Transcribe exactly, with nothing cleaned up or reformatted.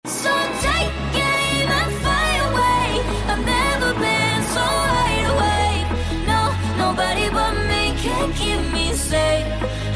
So take aim and fly away. I've never been so wide awake. No, nobody but me can keep me safe.